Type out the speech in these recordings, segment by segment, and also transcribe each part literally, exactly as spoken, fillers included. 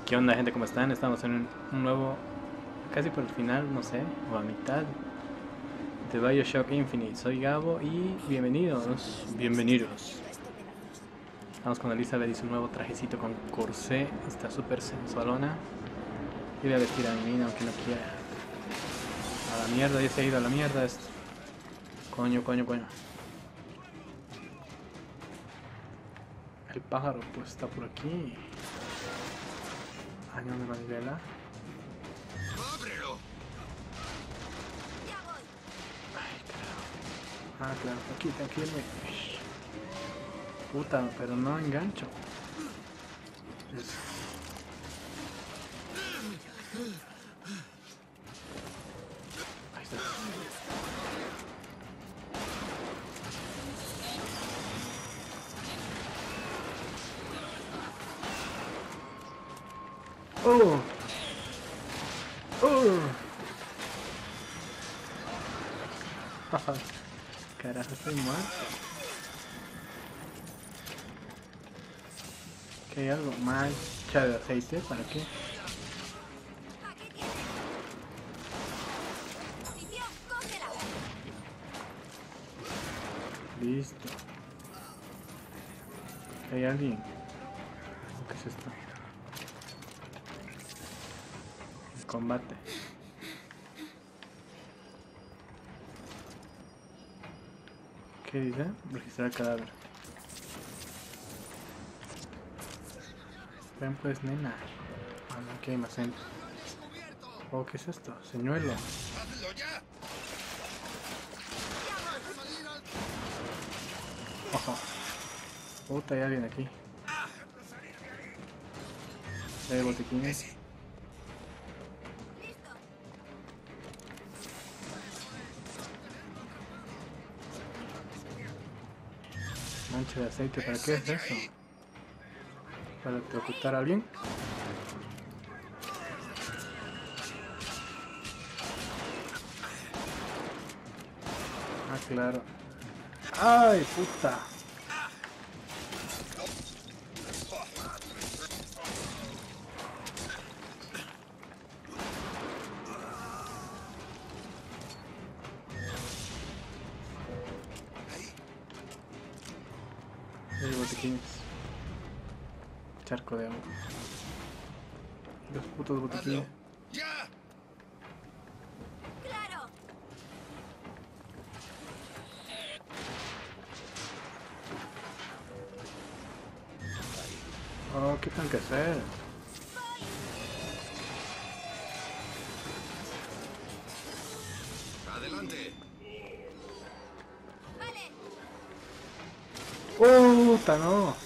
¿Qué onda, gente? ¿Cómo están? Estamos en un, un nuevo, casi por el final, no sé, o a mitad de BioShock Infinite. Soy Gabo y bienvenidos, bienvenidos. Estamos con Elizabeth y su nuevo trajecito con corsé. Está súper sensualona. Y voy a vestir a mi mina aunque no quiera. A la mierda, ya se ha ido a la mierda esto. Coño, coño, coño. El pájaro pues está por aquí. Año de manivela. ¡Ábrelo! Ay, carajo. Ah, claro, aquí, tranquilo. Puta, pero no engancho. Es- Ahí está. ¡Oh! ¡Oh! Carajo, estoy muerto. ¿Qué hay algo? Mancha de aceite, ¿para qué? Listo. ¿Hay alguien? ¿Qué es esto? El combate. ¿Qué dice? Registrar cadáver. Ven pues, nena. Ah, no, aquí hay más gente. Oh, ¿qué es esto? Señuelo. ¡Hazlo ya! Ojo. Puta, hay alguien aquí. Hay botiquines. Mancha de aceite, ¿para qué es eso? ¿Para electrocutar a alguien? Ah, claro. ¡Ay, puta! Hay botiquines. Charco de agua. Los putos botiquines. ¡Hazlo! ¡Ya! Oh, ¿qué tengo que hacer? ¡Adelante! ¡Puta, no!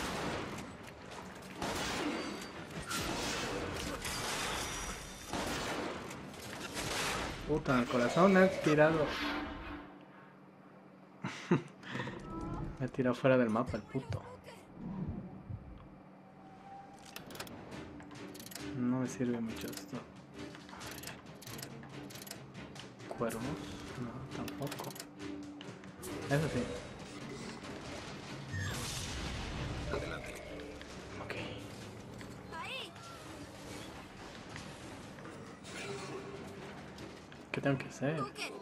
Puta, el corazón me ha tirado. Me ha tirado fuera del mapa el puto. No me sirve mucho esto. Cuervos. No, tampoco. Eso sí. Adelante. Ok. ¿Qué tengo que hacer?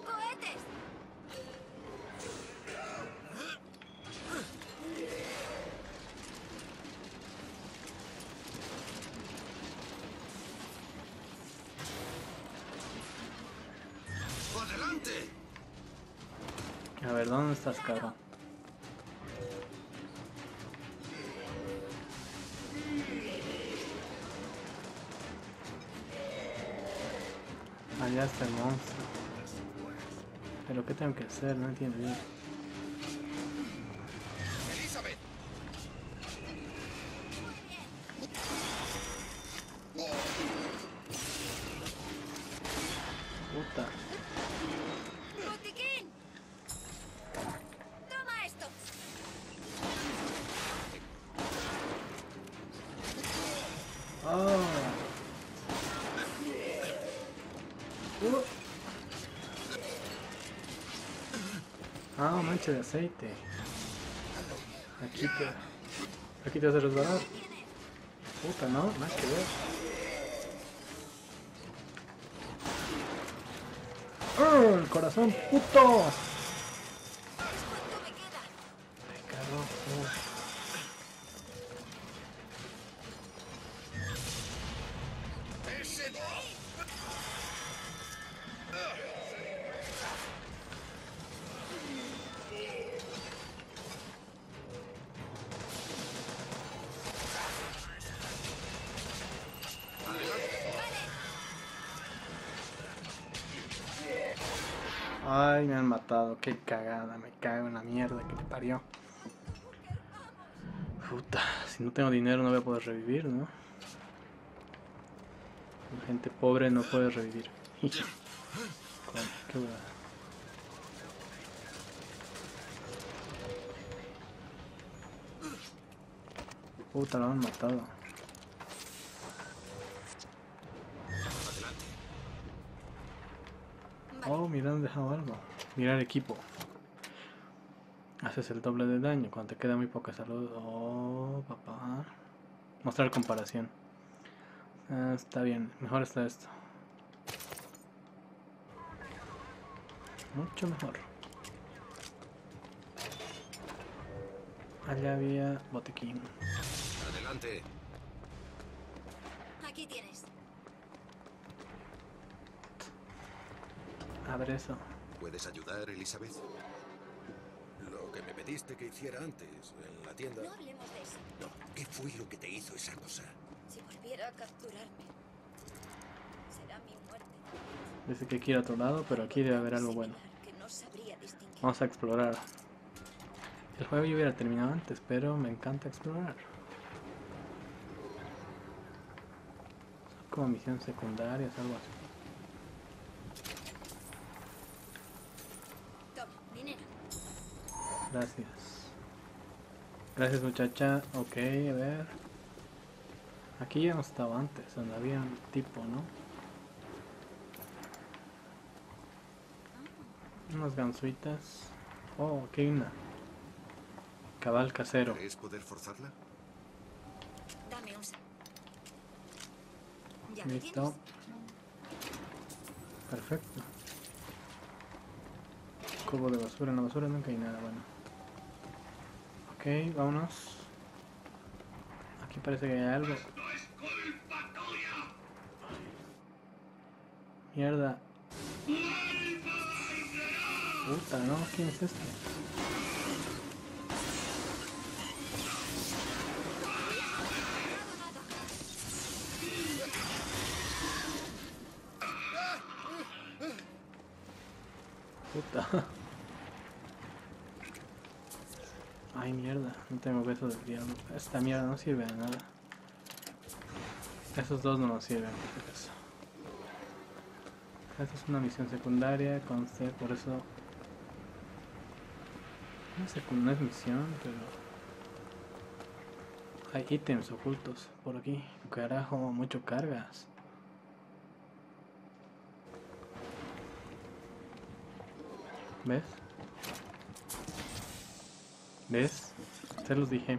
¡Adelante! A ver, ¿dónde estás, cabrón? Allá está el monstruo. ¿Pero qué tengo que hacer? No entiendo bien. ¡Elizabeth! Puta. ¡Botiquín! ¡Toma esto! Oh. Uh. Ah, mancha de aceite. Aquí te... Aquí te vas a resbalar. Puta, no, nada que ver. corazón, puto. ¿Cuánto me queda? Me cago. ¡Ese no! Ay, me han matado, qué cagada, me cago en la mierda que te parió. Puta, si no tengo dinero no voy a poder revivir, ¿no? La gente pobre no puede revivir. Coño, qué huevada. Puta, lo han matado. Oh, mira, han dejado algo. Mirar equipo. Haces el doble de daño cuando te queda muy poca salud. Oh, papá. Mostrar comparación. Ah, está bien, mejor está esto. Mucho mejor. Allá había botiquín. Adelante. Aquí tienes. Abre eso. ¿Puedes ayudar, Elizabeth? Lo que me pediste que hiciera antes, en la tienda. No hablemos de eso. No, ¿qué fue lo que te hizo esa cosa? Si volviera a capturarme, será mi muerte. Dice que quiere a otro lado, pero aquí debe haber algo bueno. Similar que no sabría distinguir. Vamos a explorar. El juego yo hubiera terminado antes, pero me encanta explorar. Son como misiones secundarias, algo así. Toma, dinero. Gracias. Gracias, muchacha. Ok, a ver. Aquí ya hemos estado antes, donde había un tipo, ¿no? Unas gansuitas. Oh, aquí hay una. Cabal casero. ¿Crees poder forzarla? Dame un sa- Ya lo Listo. tienes. Perfecto. Cubo de basura. En la basura nunca hay nada bueno. Ok, vámonos. Aquí parece que hay algo. Mierda. Puta, ¿no? ¿Quién es este? Puta. Ay, mierda. No tengo beso del diablo. Esta mierda no sirve de nada. Esos dos no nos sirven, por si acaso. Esta es una misión secundaria, conste, por eso... No es, secund- no es misión, pero... Hay ítems ocultos por aquí. Carajo, mucho cargas. ¿Ves? ¿Ves? Se los dije.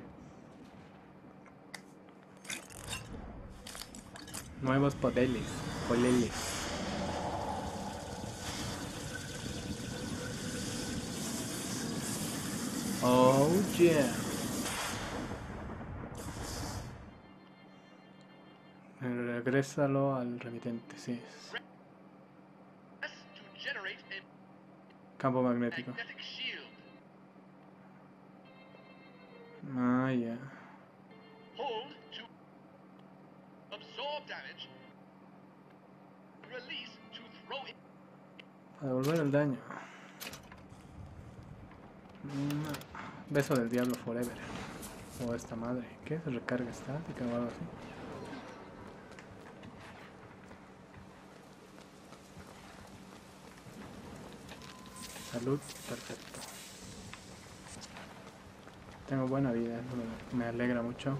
Nuevos poderes. Poleles. Oh yeah. Regrésalo al remitente, sí. To generate a Campo magnético. magnetic shield. Ah, ya. Hold to absorb damage. Release to throw it. Para devolver el daño. Mm, beso del diablo forever. O esta madre. ¿Qué es? Recarga estática o algo así. Salud, perfecto. Tengo buena vida, eso me, me alegra mucho.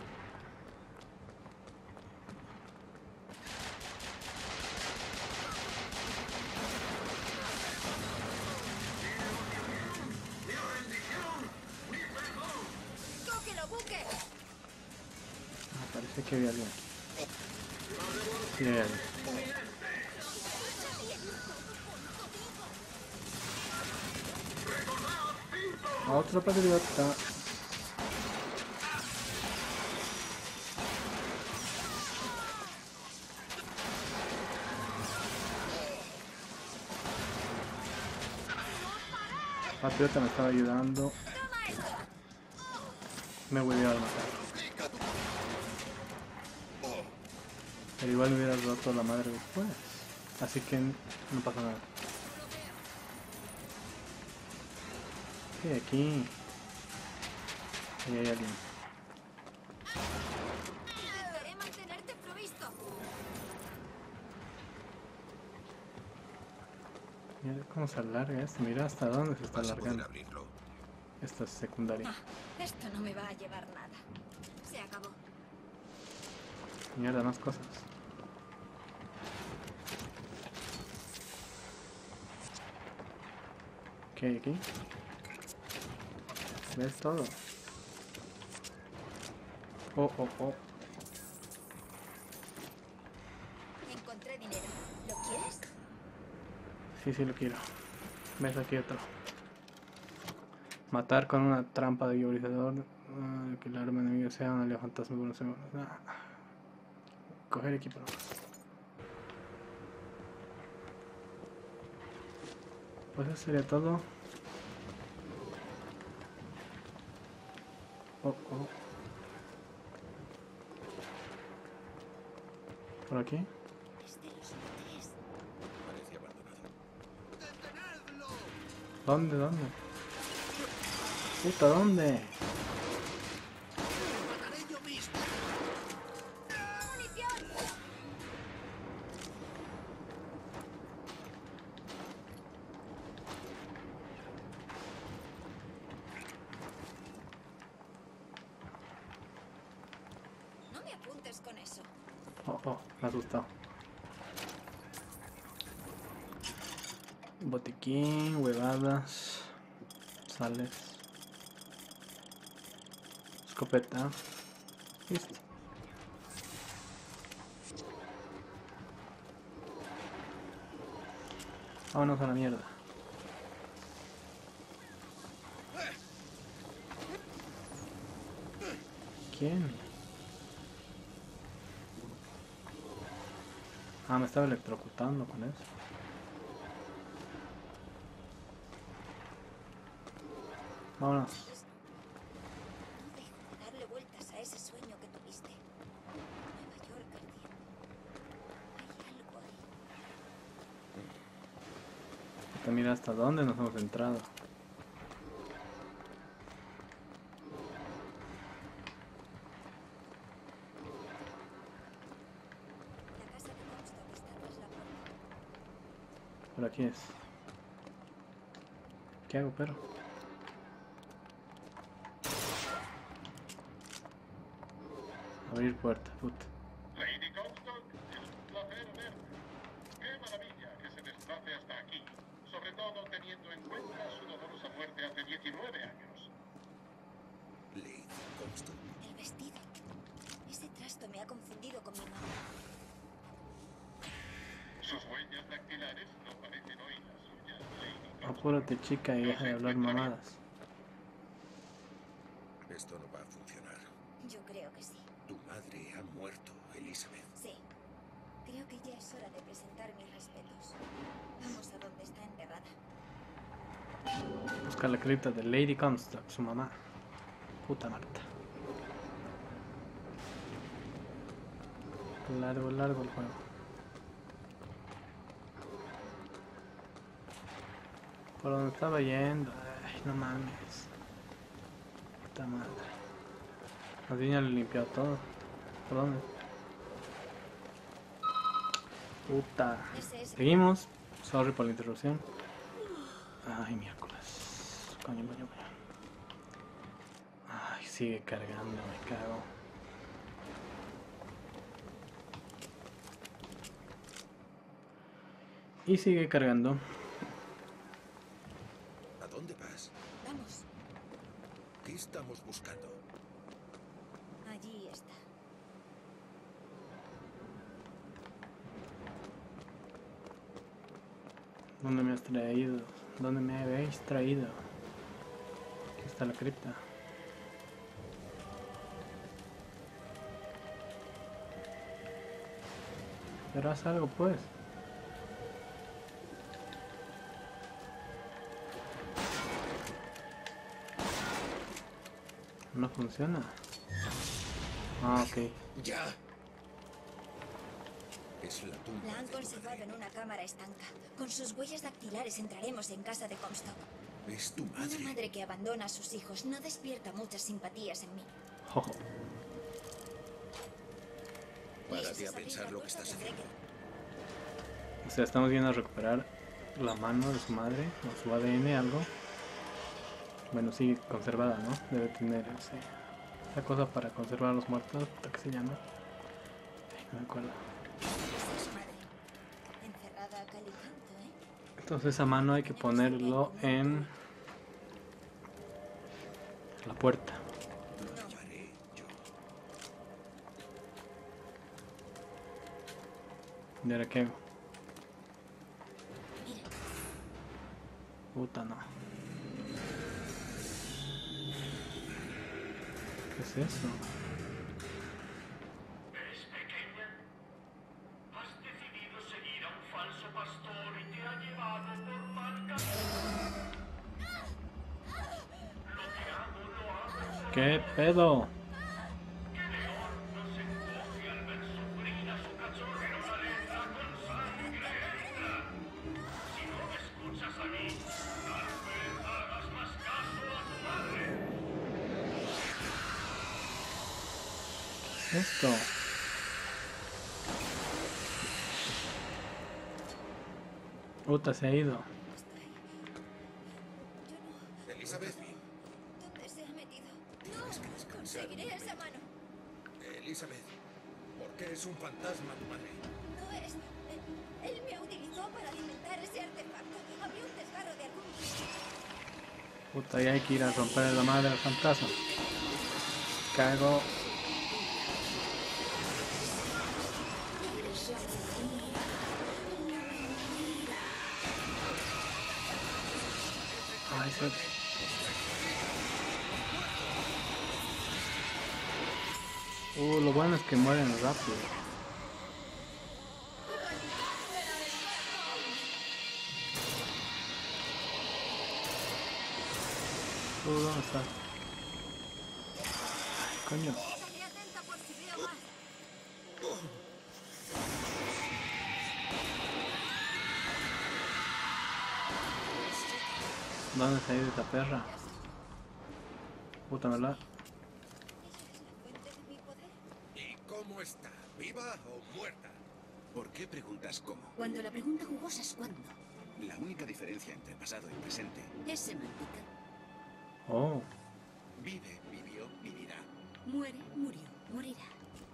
¡Cógelo, buque! Ah, parece que había alguien aquí. Sí, hay alguien. Otro patriota. Patriota me estaba ayudando. Me voy a matar. Pero igual me hubiera roto la madre después. Así que no pasa nada. Sí, aquí. Ahí hay alguien. Intentaré mantenerte provisto. Mira cómo se alarga esto. Mira hasta dónde se está Vas a poder alargando. abrirlo. Esto es secundaria. Ah, esto no me va a llevar nada. Se acabó. Mierda, más cosas. ¿Qué hay aquí? ¿Ves todo? Oh, oh, oh. Encontré dinero. ¿Lo quieres? Sí, sí lo quiero. ¿Ves aquí otro? Matar con una trampa de visualizador. Ah, que el arma enemiga sea un alien fantasma por un segundo. Ah. Coger equipo. Pues eso sería todo. Oh, oh. ¿Por aquí? Es de los tres. Parece abandonado. ¿Dónde? ¿Dónde? Puta, ¿dónde? ¡Munición! No me apuntes con eso. Oh, oh, me ha asustado. Botiquín, huevadas, sales, escopeta. Listo. Vámonos a la mierda. ¿Quién? Ah, me estaba electrocutando con eso. Vámonos. No dejo de darle vueltas a ese sueño que tuviste. Nueva York ardiendo. Hay algo ahí. Te mira hasta dónde nos hemos entrado. La casa de Comstock está tras la puerta. Por aquí es. ¿Qué hago, perro? Abrir puerta, puta. Lady Comstock, es un placer verte. Qué maravilla que se desplace hasta aquí, sobre todo teniendo en cuenta su dolorosa muerte hace diecinueve años. Lady Comstock. El vestido. Ese trasto me ha confundido con mi mamá. Sus huellas dactilares no parecen hoy las suyas, Lady Comstock. Apúrate, chica, y deja de hablar mamadas. Esto no va a funcionar. Yo creo que sí. Tu madre ha muerto, Elizabeth. Sí. Creo que ya es hora de presentar mis respetos. Vamos a donde está enterrada. Buscar la cripta de Lady Comstock, su mamá. Puta Marta. Largo, largo el juego. Por donde estaba yendo. Ay, no mames. Puta madre. Más bien ya lo he limpiado todo. ¿Por dónde? Puta. Ese es... Seguimos. Sorry por la interrupción. Ay, miércoles. Coño, coño, coño. Ay, sigue cargando, me cago. Y sigue cargando. ¿A dónde vas? Vamos. ¿Qué estamos buscando? Allí está. ¿Dónde me has traído? ¿Dónde me habéis traído? Aquí está la cripta. Pero haz algo pues. No funciona. Ah, ok. ¡Ya! Es la tumba. La han de tu conservado madre. en una cámara estanca. Con sus huellas dactilares entraremos en casa de Comstock. Es tu Una madre. madre que abandona a sus hijos no despierta muchas simpatías en mí. Jojo. Y si Párate se a sabe pensar la lo que cosa, estás tendré haciendo. O sea, estamos viendo a recuperar la mano de su madre o su A D N, algo. Bueno, sí, conservada, ¿no? Debe tener ese, esa cosa para conservar a los muertos, ¿qué se llama? Ay, no me acuerdo. Esa es su madre. Encerrada a cal y canto, ¿eh? Entonces esa mano hay que ponerlo en la puerta. Lo llevaré yo. ¿Y ahora qué hago? Mira, Puta, no. ¿Qué es eso? ¿Eres pequeña? Has decidido seguir a un falso pastor y te ha llevado por mal camino. Lo que hago lo hago por ¿Qué pedo? que León no se encoge al ver sufrir a su cachorro una letra con sangre herida. Si no me escuchas a mí, tal vez hagas más caso a tu madre. Esto. Puta, se ha ido. está ahí. Yo no... Elizabeth. ¿Dónde se ha metido? Tienes que ¡No! descansar Conseguiré un esa momento. mano. Elizabeth. ¿Por qué es un fantasma tu madre? No es... Él, él me utilizó para alimentar ese artefacto. Había un desgarro de algún... Puta, ya hay que ir a romper la madre del fantasma. Cago. Ay, se... Uh, lo bueno es que mueren rápido. Uh, ¿dónde está? Ay, coño. Estaré atenta por si veo más. ¿Dónde se ha ido esta perra? Puta, ¿verdad? Ella es la fuente de mi poder. ¿Y cómo está? ¿Viva o muerta? ¿Por qué preguntas cómo? Cuando la pregunta jugosa es cuándo, La única diferencia entre pasado y presente. es semántica. Oh, Vive, vivió, vivirá. Muere, murió, morirá.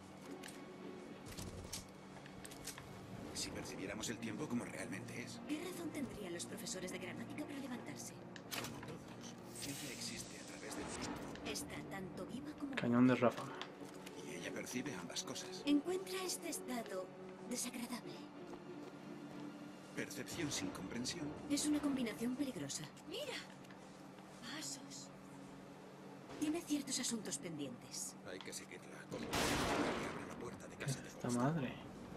Si percibiéramos el tiempo como realmente es, ¿Qué razón tendrían los profesores de gramática para levantarse? como todos, ella existe a través del tiempo Está tanto viva como cañón de ráfaga. y ella percibe ambas cosas. encuentra este estado desagradable. Percepción sin comprensión. Es una combinación peligrosa. ¡Mira! Pasos. Tiene ciertos asuntos pendientes. Hay que seguirla. Como que abre la puerta de ¿Qué casa es de esta Comstock. madre?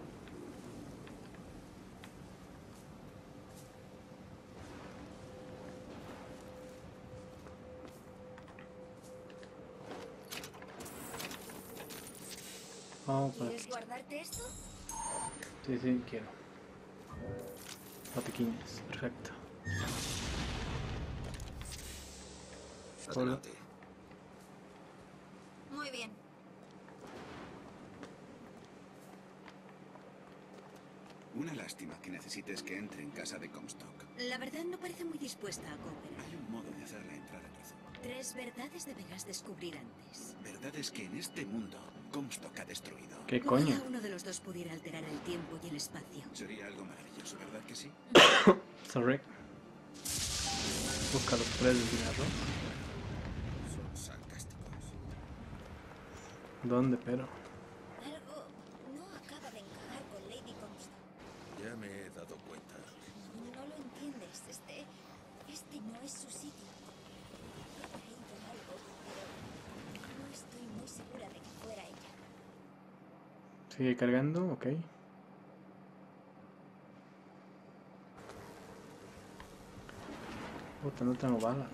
Oh, por ¿Quieres aquí. guardarte esto? Sí, sí, quiero. Botiquines, perfecto. Adelante. Muy bien. Una lástima que necesites que entre en casa de Comstock. La verdad no parece muy dispuesta a cooperar. Hay un modo de hacerla entrar en razón. Tres verdades deberás descubrir antes. Verdad es que en este mundo, Comstock ha destruido. ¿Qué Ojalá coño? uno de los dos pudiera alterar el tiempo y el espacio. Sería algo maravilloso, ¿verdad que sí? Sorry. Busca los tres de cigarro. Son sarcásticos. ¿Dónde, pero? Algo no acaba de encajar con Lady Comstock. Ya me he dado cuenta. No lo entiendes. Este... Este no es su sitio. He creído algo, pero no estoy muy segura de que fuera ella. Sigue cargando, ok. Puta, no tengo balas.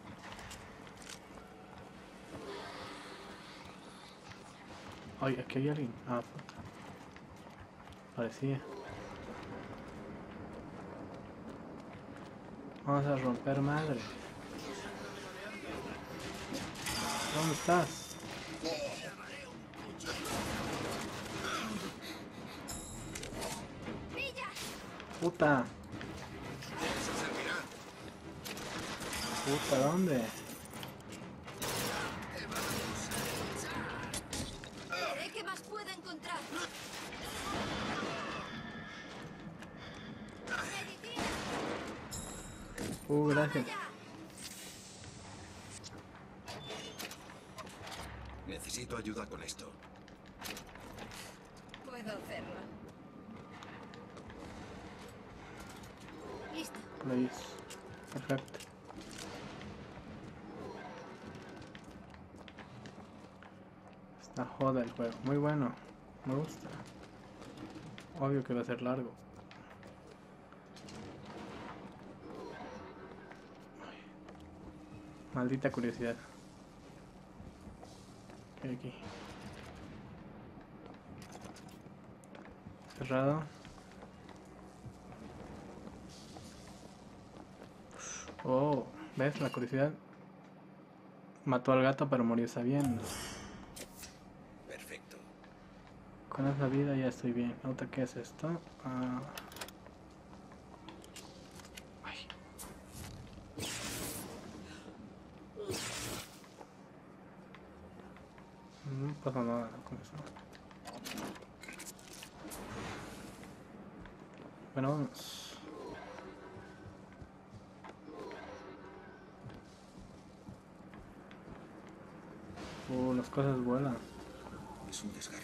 Ay, aquí hay alguien. Ah, puta. Parecía. Vamos a romper madre. ¿Dónde estás? Puta. Eso servirá. Puta, ¿dónde? Veré qué más pueda encontrar. ¡Medicina! Uh, gracias. Necesito ayuda con esto. Puedo hacerlo. Listo. Please. Perfecto. Está joda el juego. Muy bueno. Me gusta. Obvio que va a ser largo. Ay. Maldita curiosidad. ¿Qué hay aquí? Cerrado. Oh, ¿ves? La curiosidad mató al gato pero murió sabiendo. Perfecto. Con esa vida ya estoy bien. ¿Otra qué es esto? Ah. Ay. No pasa nada con eso. Bueno, vamos. Uh, las cosas vuelan. Es un desgarro.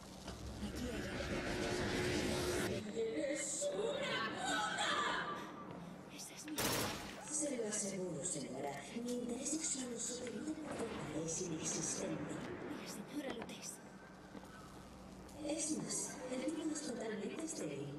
Esa es mi... Se lo aseguro, señora. Mi interés sexual superior es inexistente. La señora Lutes. Es más, el niño es totalmente estéril.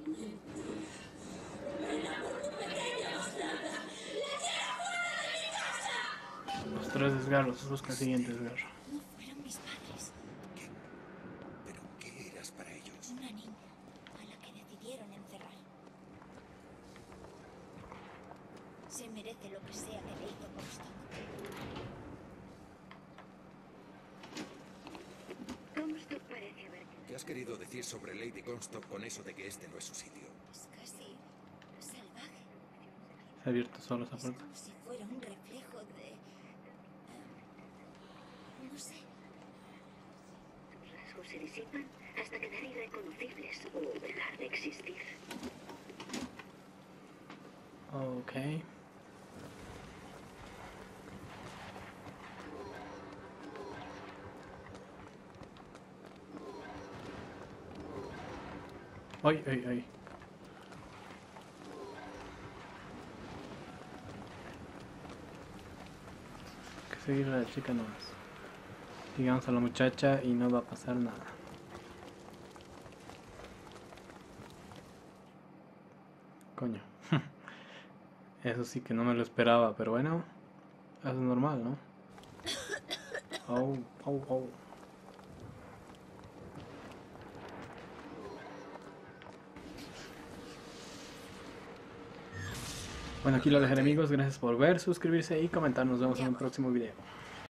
Los tres desgarros, busca el siguiente desgarro. No fueron mis padres. ¿Pero qué eras para ellos? Una niña a la que decidieron encerrar. Se merece lo que sea que le hizo Comstock. Comstock parece haber... ¿Qué has querido decir sobre Lady Comstock con eso de que este no es su sitio? Es casi salvaje. Se ha abierto solo esa Es puerta. como si fuera un reflejo de... eh, no sé. Sus rasgos se disipan hasta quedar irreconocibles o dejar de existir. Ok. Ay, ay, ay. Hay que seguir a la chica nomás. Digamos a la muchacha y no va a pasar nada. Coño. Eso sí que no me lo esperaba, pero bueno. Eso es normal, ¿no? Oh, oh, oh. Bueno, aquí lo dejaré, amigos. Gracias por ver, suscribirse y comentar. Nos vemos en un próximo video.